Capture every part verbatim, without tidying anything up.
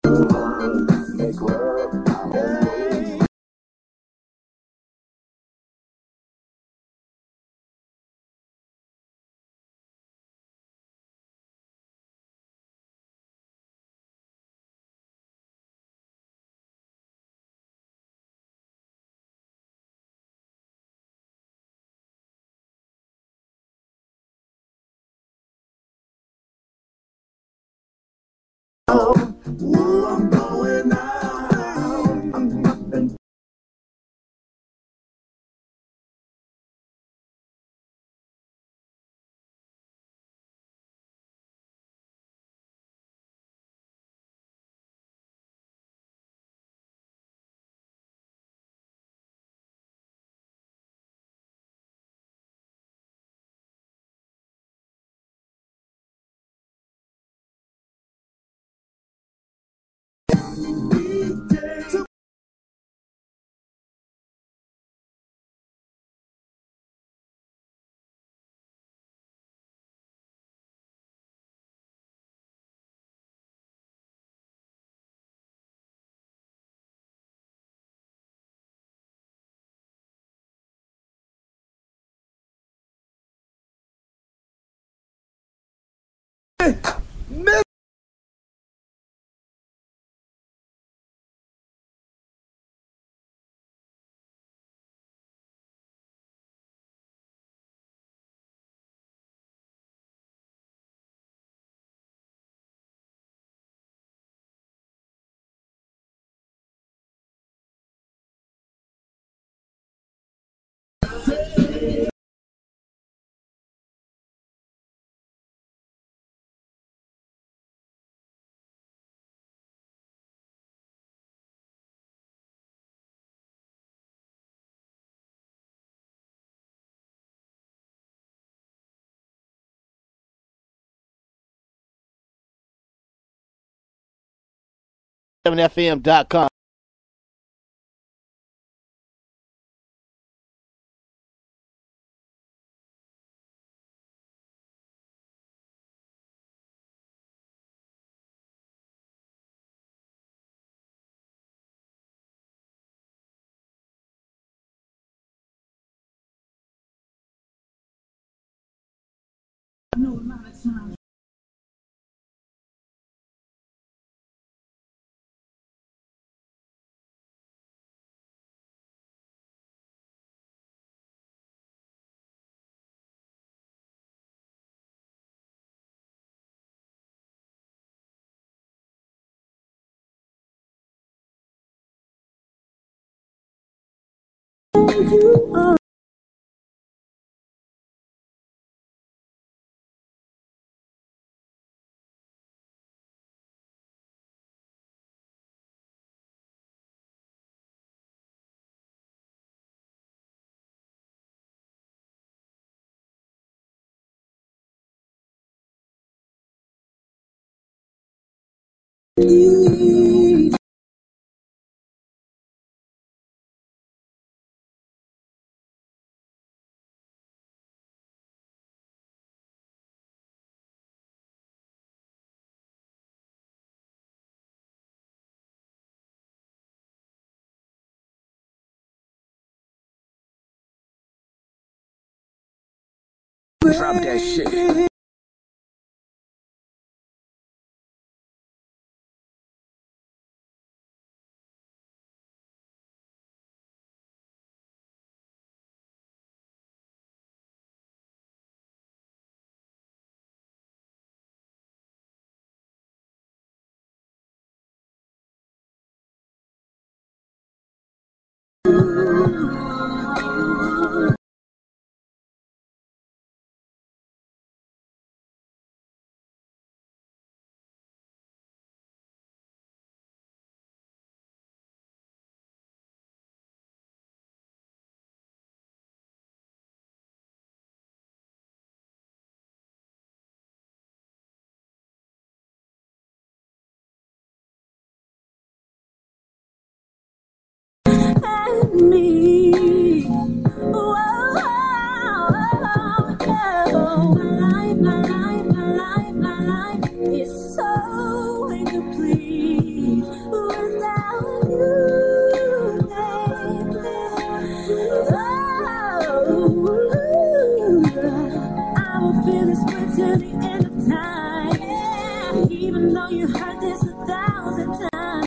Make love. Ooh, I'm going out. seven F M dot com. I know a lot of times. You are. Drop that shit. know you heard this a thousand times.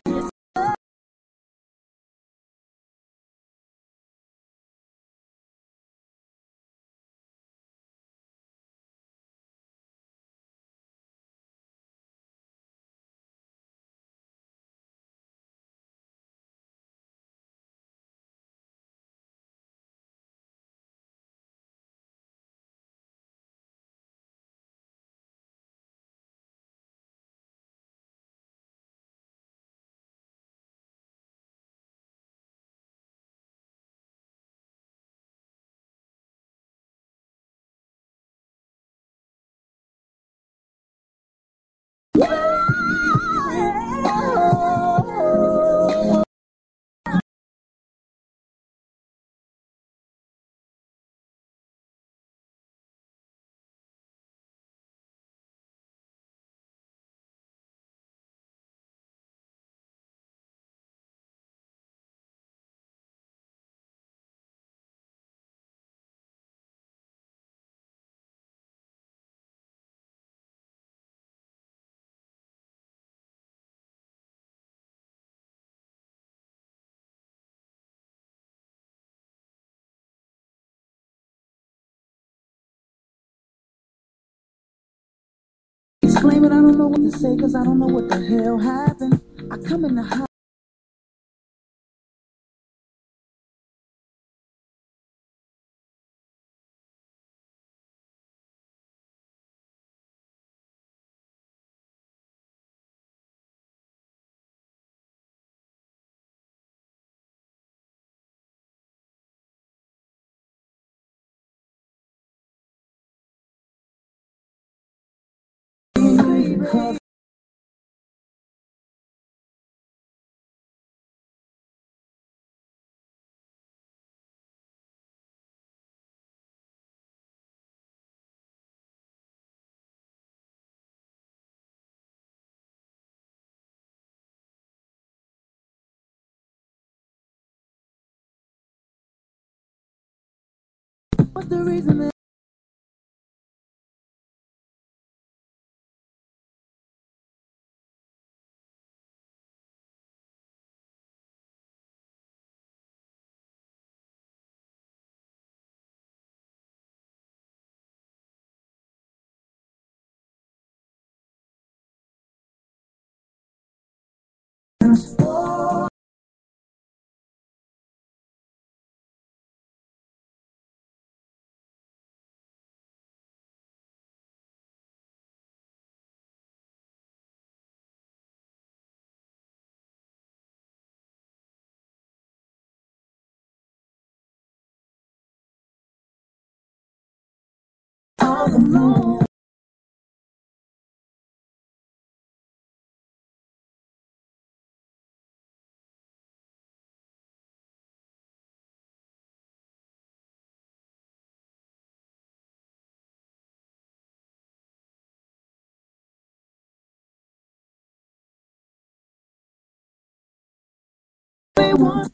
Exclaim it, I don't know what to say, cause I don't know what the hell happened. I come in the house. Cause what's the reason that all alone? We want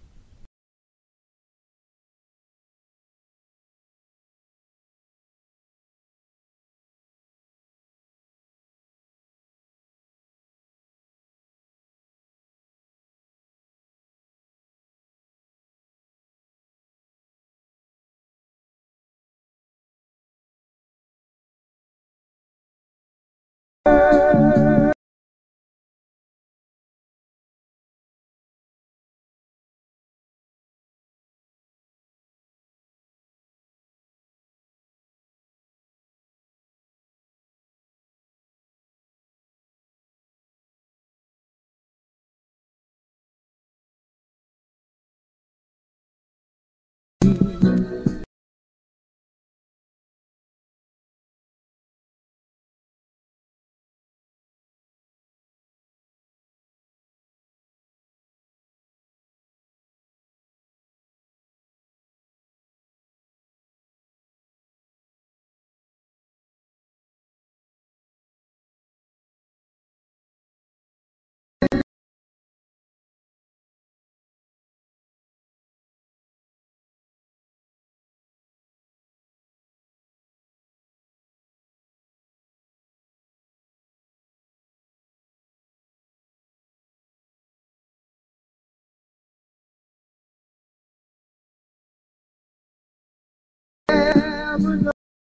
never know.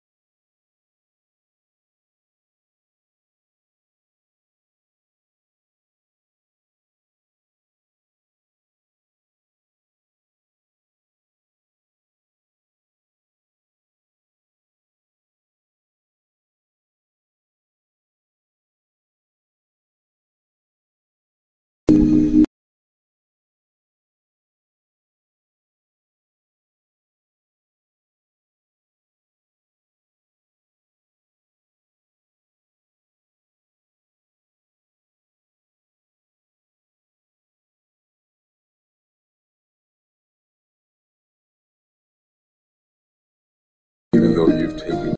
Even though you've taken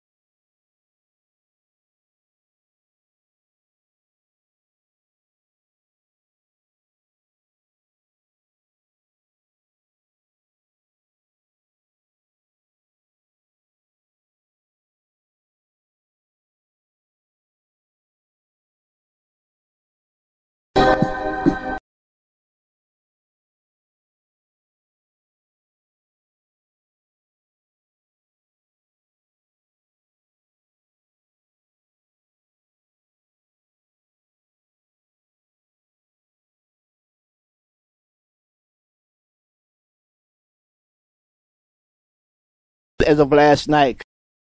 As of last night.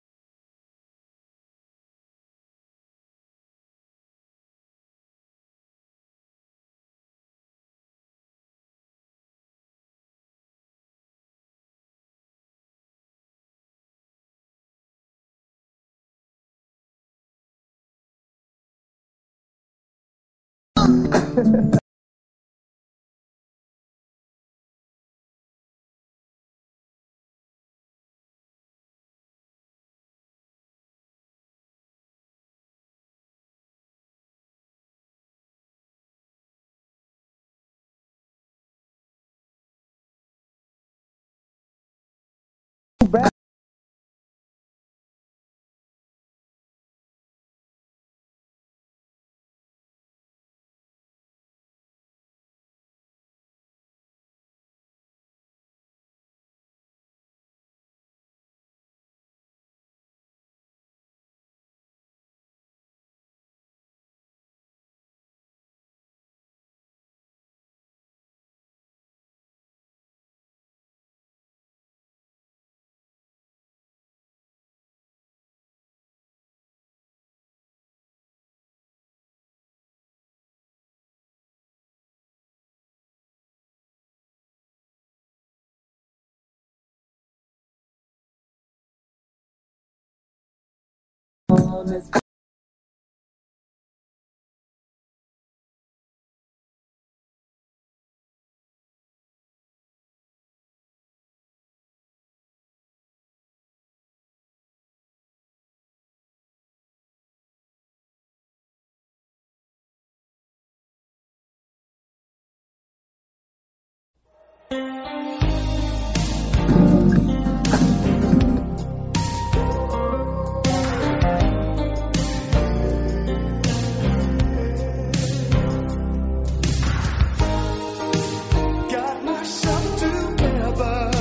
Got myself together.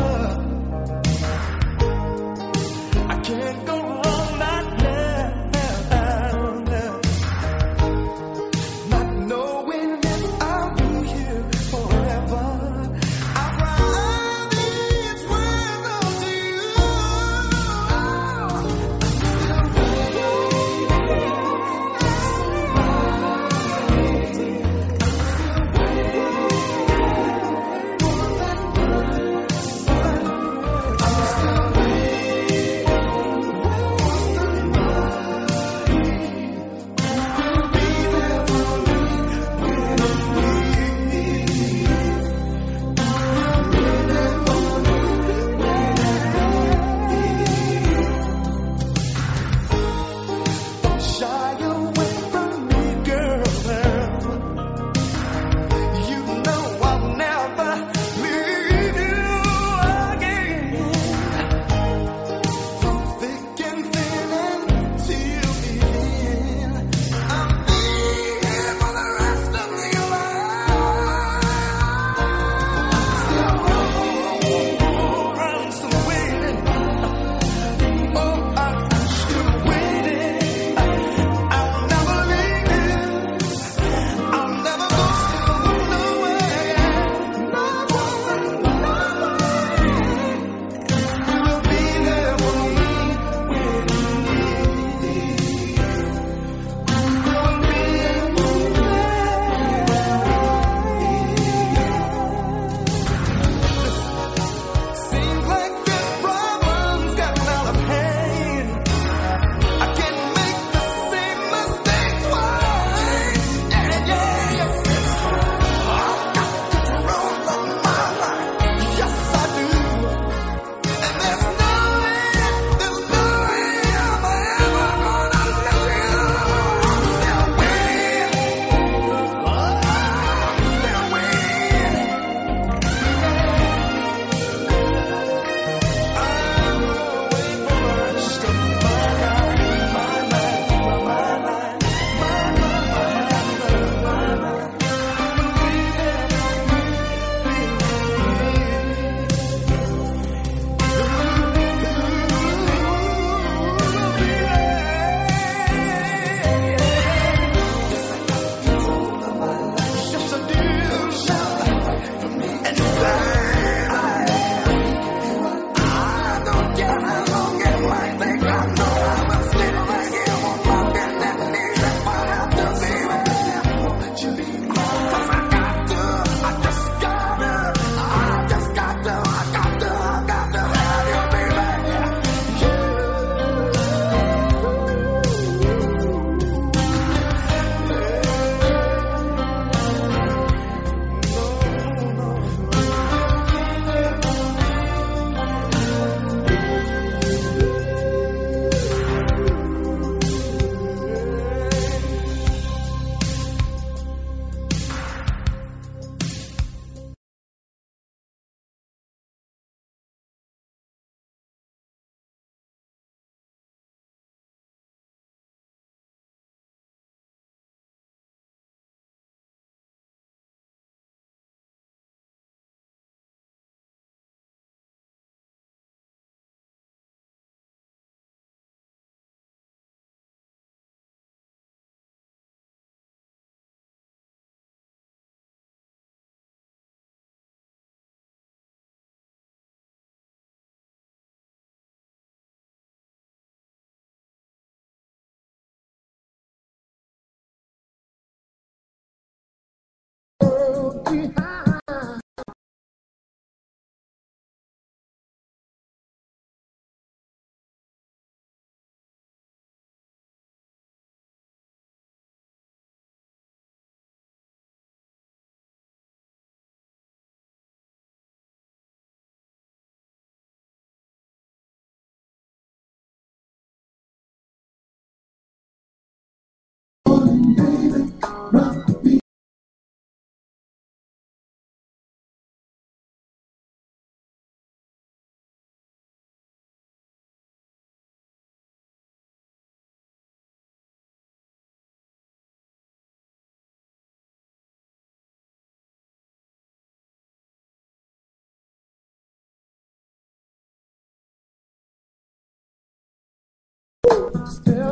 I can't go wrong right now. Not knowing if I'll be here forever. I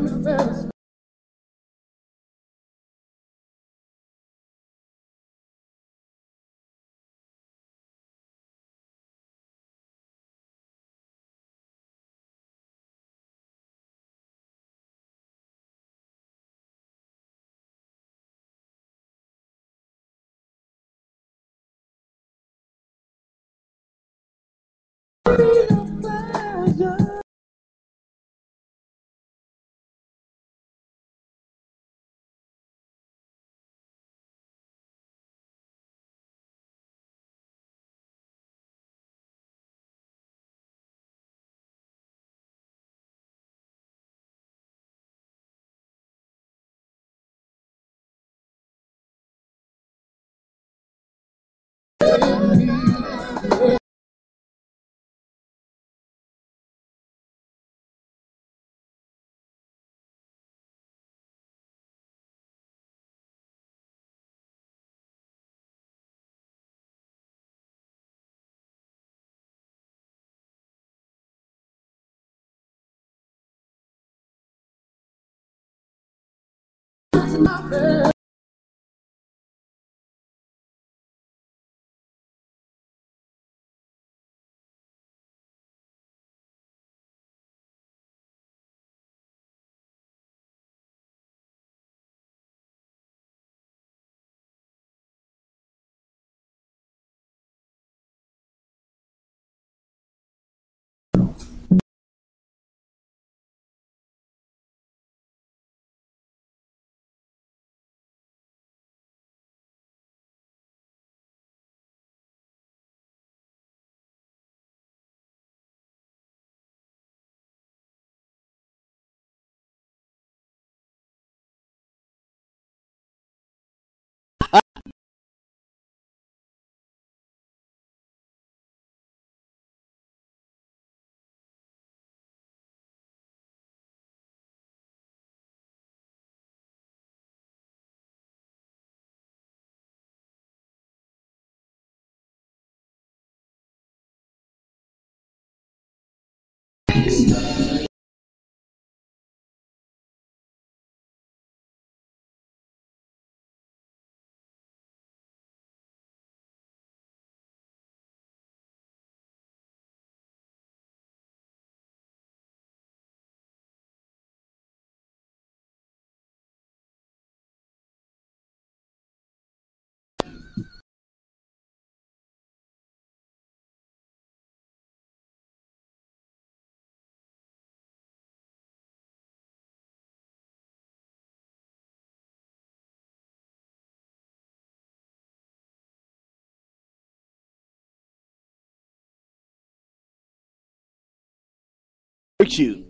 You.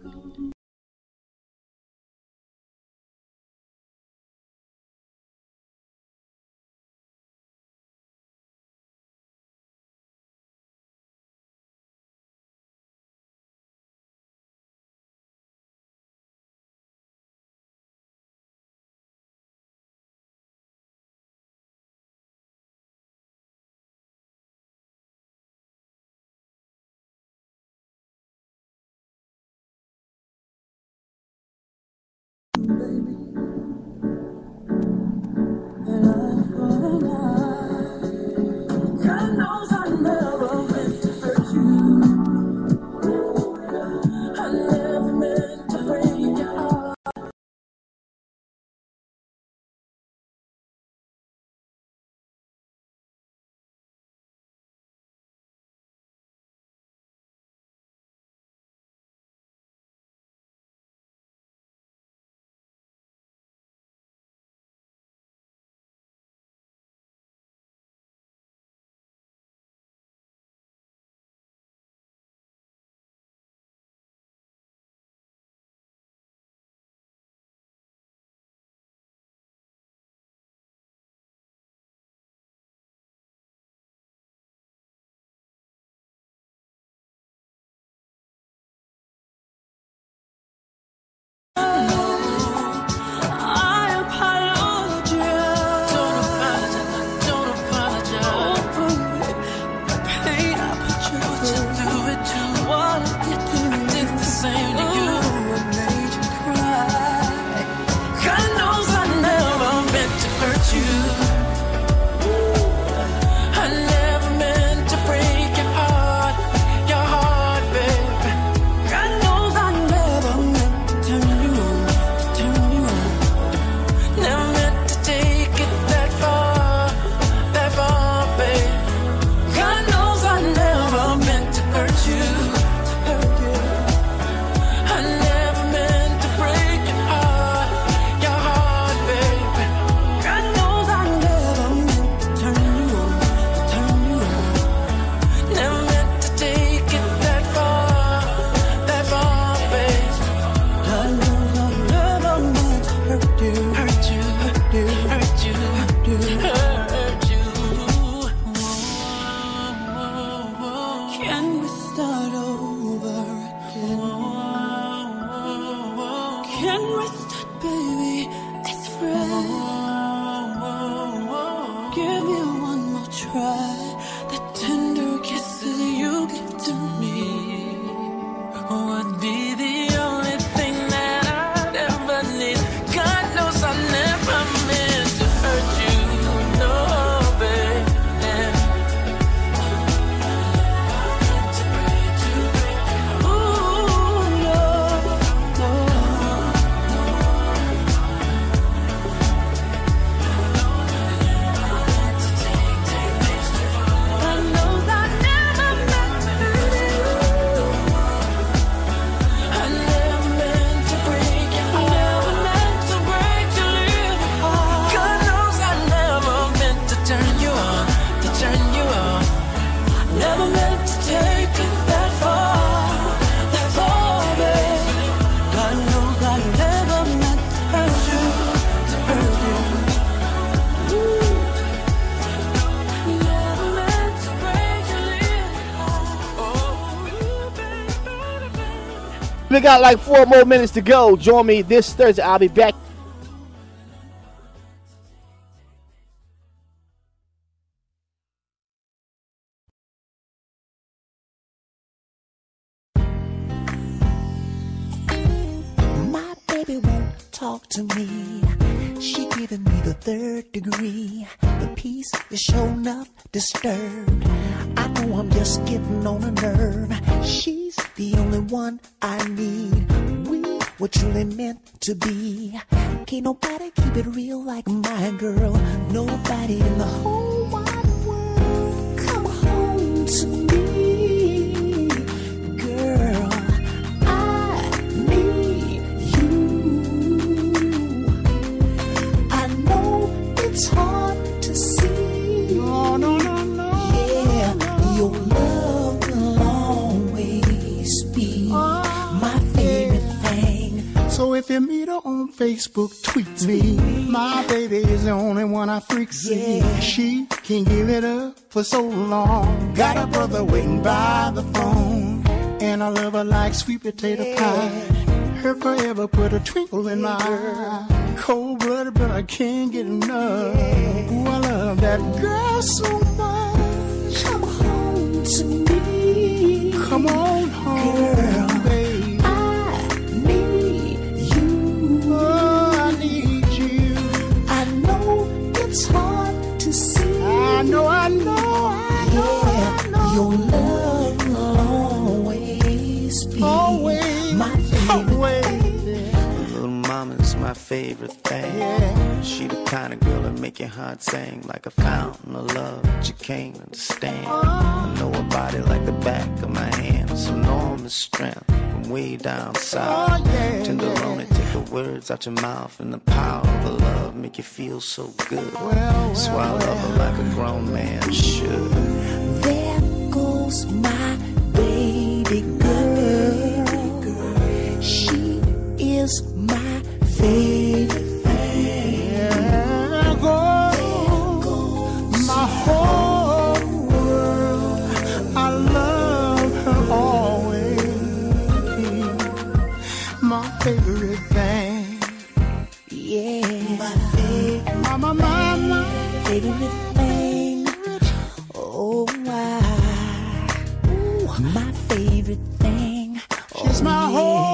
We got like four more minutes to go. Join me this Thursday. I'll be back. My baby won't talk to me. She giving me the third degree. The peace is sure enough disturbed. I know I'm just getting on a nerve. She's the only one I need. We were truly meant to be. Can't nobody keep it real like my girl. Nobody in the whole wide world. Come home to me, girl. I need you. I know it's hard to see. No, no, no, no. Yeah, your love will always be my favorite thing. So if you meet her on Facebook, tweet me. My baby is the only one I freak see. Yeah. She can't give it up for so long. Got a brother waiting by the phone, and I love her like sweet potato pie. Her forever put a twinkle in my eye. Cold blooded, but I can't get enough. Ooh, I love that girl so much. Come home to me. Come on home, Girl, baby. I need you. Oh, I need you. I know it's hard to see. I know, I know, I know, Yeah, I know. your love will always be Always, my favorite always. thing. Little mama's my favorite thing. Yeah. She the kind of girl that make your heart sing like a fountain of love that you can't understand. I know her body like the back of my hand. Some enormous strength from way down south. Oh, yeah, Tenderoni, yeah. take the words out your mouth, and the power of her love make you feel so good. Well, well, So I love her like a grown man should. There goes my baby girl. She is my favorite thing. There goes my whole world. I love her always. My favorite thing. Yeah, my favorite, My, my, my, my. favorite thing. Oh, why? Ooh, my favorite thing. She's Oh, my yeah. whole